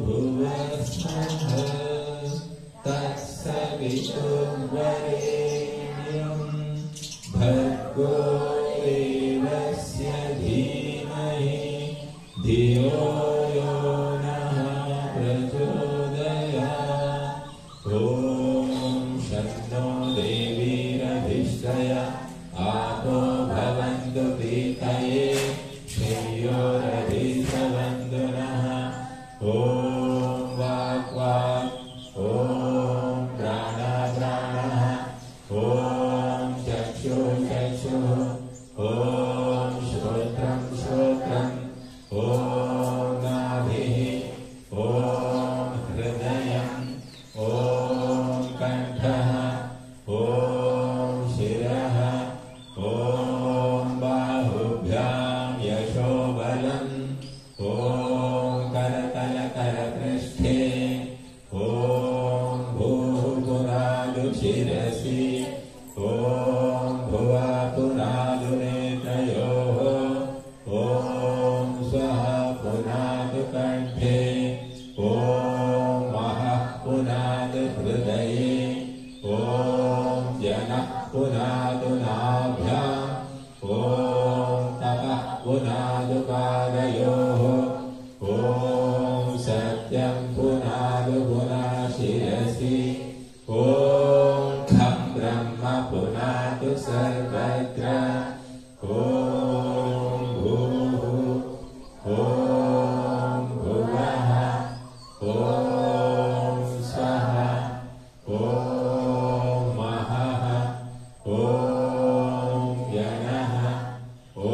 भुवस्सः तत्सवितुर्वरेण्यं भर्गो देवस्य धीमहि धियो यो नः प्रचोदयात्। ॐ शन्नो देवीरधिष्ठया आपो भवन्तु पीतये श्रेयोरधिष्ठवन्तु नः। ॐ वाक् वाक् ॐ प्राणः ॐ चक्षुः चक्षुः ॐ श्रोत्रं श्रोत्रम् ॐ नाभिः ॐ हृदयम् ॐ कण्ठः ॐ शिरः ॐ बाहुभ्यां यशोबलम् ॐ करतलकरपृष्ठे ॐ भूपुरालुशिरसि ॐ भुवः पुरालुनेत्रयोः ॐ स्वः पुनादु कण्ठे ॐ महः पुनादु हृदये ॐ जनः पुनादु नाभ्याम् ॐ तपः पुनादु पादयोः ॐ सत्यं पुनादु पुनाशिरसि ॐ खं ब्रह्म पुनादु सर्वत्र ॐ भूः ॐ भुवः ॐ स्वः ॐ महः ॐ जनः ॐ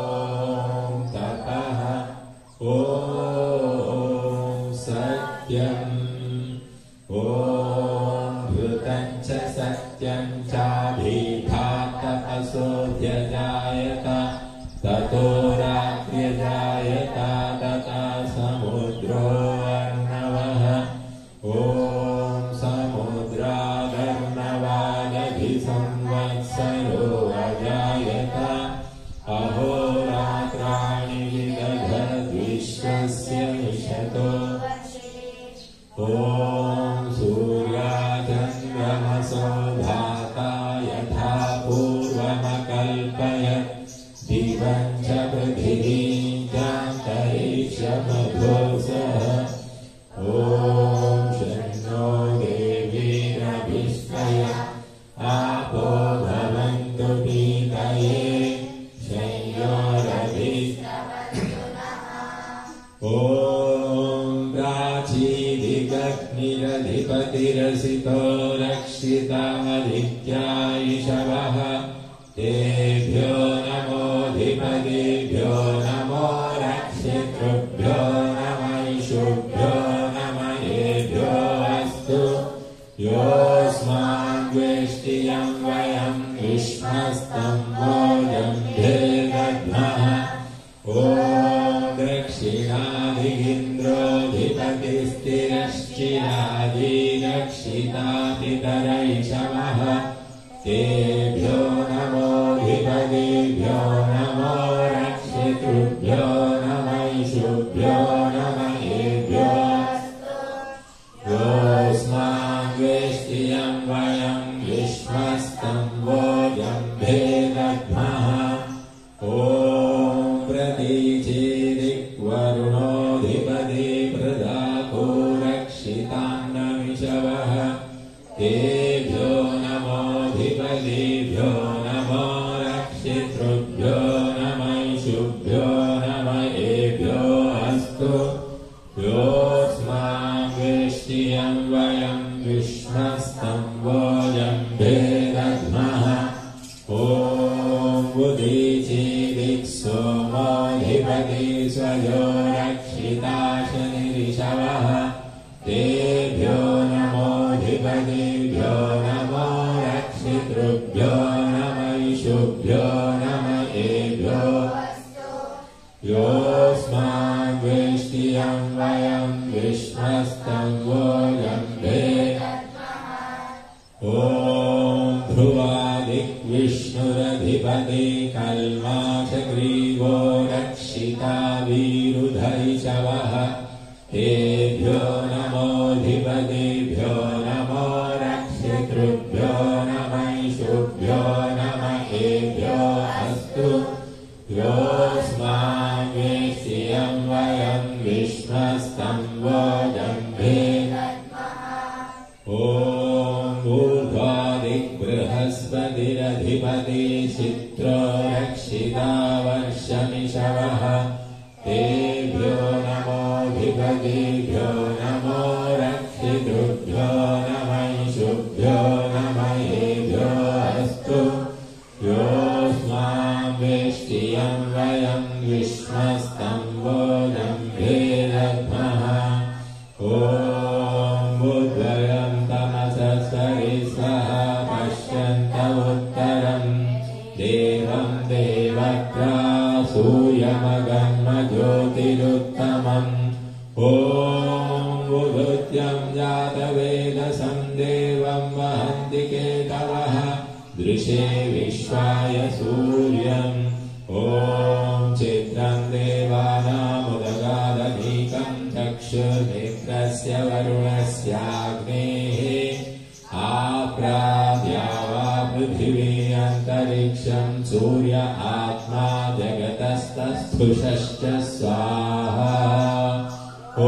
तपः ॐ सत्यम् ॐ घृतं च सत्यं चाभिधात् तपसोऽध्यजायत ततो रात्र्यजायत तथा समुद्रो अर्णवः ॐ समुद्रादर्णवादभिसंवत्सरो अजायत अहोरात्राणि विदधद्विश्वस्य निशतो ॐ सूर्याचन्द्रमसो भाता यथा पूर्वमकल्पयत् दिवं च पृथिवीं चान्तरिक्षमधो सः ॐ शन्नो देवीरभिष्टया आपो भवन्तु पीतये ॐ प्राचीदिगग्निरधिपतिरसितो रक्षितादित्यायिषवः तेभ्यो नमोऽधिपतिभ्यो नमो रक्षितृभ्यो नमैषुभ्यो नमयेभ्यो अस्तु योऽस्माद्वेष्टियं वयं विश्वस्तं भोजं भेदध्मः ॐ दक्षिणादिगिन्द्रोऽधिपतिस्थिरश्चिरादिरक्षितापितरैषवः तेभ्यो नमोऽधिपतिभ्यो नमो रक्षितृभ्यो नमैषुभ्यो नमयेभ्यो योऽस्माद्वेष्टियं वयं विश्वस्तं भोजं भेदध्मः ॐ प्रतीचेदिक्वरुणोऽधिपति प्रदाको रक्षितान्नमिषवः तेभ्यो नमोऽधिपतिभ्यो नमो रक्षितृभ्यो नमैषुभ्यो नमयेभ्यो अस्तु योऽस्माद्वेष्टियं वयं विश्वस्तं भोजं भेदध्मः ॐ उदीचेदिक्सोमोऽधिपति स्वयो रक्षिताशनिरिषवः तेभ्यो नमोऽधिपतिभ्यो नमो रक्षितृभ्यो नमैषुभ्यो नमयेभ्यो योऽस्माद्वेष्टियं वयं विश्वस्तं भोजं भेदध्मः ॐ ध्रुवादिग्विष्णुरधिपति कल्माषग्रीवो रक्षिता वीरुधैषवः तेभ्यो नमोऽधिपतिभ्यो नमो रक्षितृभ्यो नमैषुभ्यो नमहेभ्यो अस्तु योऽस्मान् वेश्यं वयं विश्वस्तं वोजम्भे ॐ ऊर्ध्वादिक्बृहस्पतिरधिपति चित्रो रक्षिता वर्षमिषवः तेभ्यो नमोऽधिपतिभ्यो नमो रक्षितृभ्यो नमैषुभ्यो नमहेभ्यो अस्तु योऽस्मान् वेष्टियं वयं विश्वस्तं वोजम्भे दद्मः ॐ बुद्वयं तमसस्वरिस्वः पश्यन्त उत्तरं देवं देवत्रा सूर्यमगन्मज्योतिरुत्तमम् ॐ बुभुत्यं जातवेदसं देवं वहन्ति केतवः दृशे विश्वाय सूर्यम् ॐ चित्रं देवानामुदगादनीकं चक्षुर्मित्रस्य वरुणस्याग्नेः आप्राद्या वा पृथिवी अन्तरिक्षं सूर्य आत्मा जगतस्तस्थुषश्च स्वाहा ॐ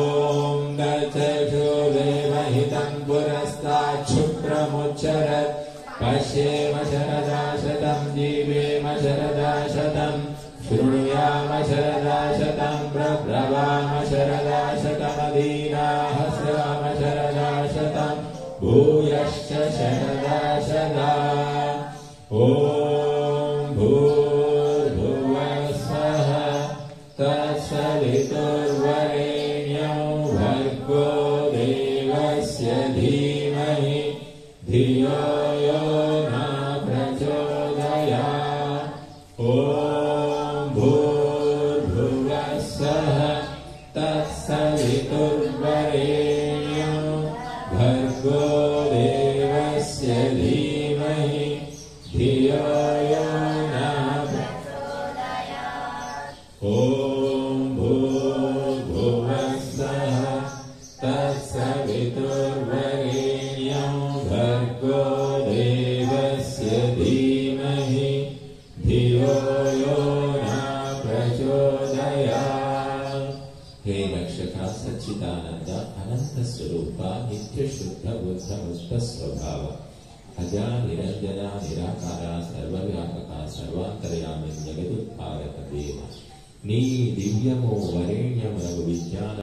दचक्षुर्देवहितं पुरस्ताच्छुक्रमुच्चरत् पश्येम शरदा शतं जीवेम शरदा शतं शृणुयाम शरदा शतं प्रब्रवाम शरदा शतमदीनाः स्याम शरदा शतं भूयश्च शरदा शदा ॐ भूर्भुवः स्वः तत्सवितुर्वरेण्यं भर्गो देवस्य धीमहि धियो यो न प्रचोदयात् ॐ भूर्भुवः स्वः तत्सवितुर्वरेण्यं भर्गो देवस्य धीमहि धियो यो न प्रचोदयात् ॐ भूर्भुवः स्वः तत्सवितुर्वरेण्यं भर्गो देवस्य धीमहि धियो यो न प्रचोदयात् हे रक्षका सच्चिदानंद अनंत स्वरूपा नित्य शुद्ध बुद्ध मुक्त स्वभाव अजा निरंजना निराकारा सर्वव्यापका सर्वांतर्यामी जगदुत्पादक देव नी दिव्यमो वरेण्यम रघु विज्ञान